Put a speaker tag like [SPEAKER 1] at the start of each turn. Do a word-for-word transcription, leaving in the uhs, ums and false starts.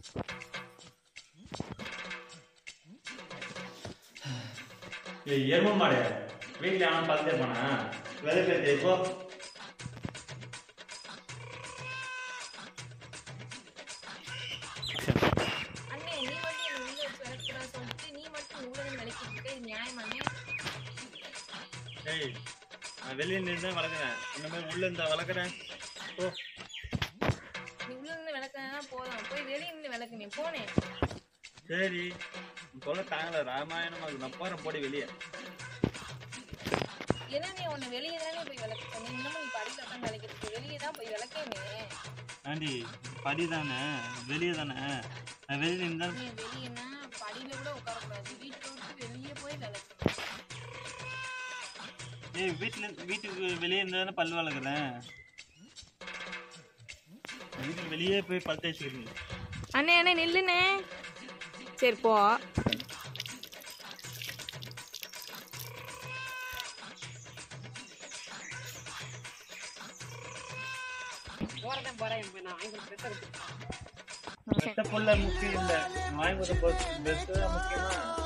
[SPEAKER 1] எரும மாடு வீட்டுல அவன் பார்த்துட்டே போனா விதை பேத்து இப்போ வெளியே நின்று தான் வளர்க்குறேன். இந்த மாதிரி உள்ள இருந்தா வளர்க்குறேன். ஓ
[SPEAKER 2] நீ உள்ள இருந்து விளக்குனா போதும். போய் வெளியே நின்று விளக்கு. நீ போனேன்.
[SPEAKER 1] சரி சொல்ல தாங்கல ராமாயணம் அது நான் போறேன் போடி வெளியே.
[SPEAKER 2] என்ன நீ உன்னை வெளியே தானே போய் விளக்கு சொன்னேன். இன்னமும் நீ படியில் உட்காந்து விளக்கிட்டு வெளியே தான் போய் விளக்கேனே.
[SPEAKER 1] ஆண்டி படி தானே வெளியே தானே நான் வெளியே நின்று
[SPEAKER 2] நீ வெளியேனா படியில் கூட உட்காரக்கூடாது. வீட்டை விட்டு வெளியே போய் விளக்கு.
[SPEAKER 1] ஏய் வீட்டுல வீட்டுக்கு வெளியே இருந்தா பல் வளர்க்குறேன். வீட்டுக்கு வெளியே போய் பல் தேய்ச்சிக்கிறீங்க.
[SPEAKER 2] அண்ணே அண்ணே நில்லுண்ணே. சரி போ.
[SPEAKER 3] போறேன் போறேன் நான் வாங்கி கொடுத்து
[SPEAKER 1] முக்கியம் இல்லை வாங்கி கொடுத்த முக்கியமா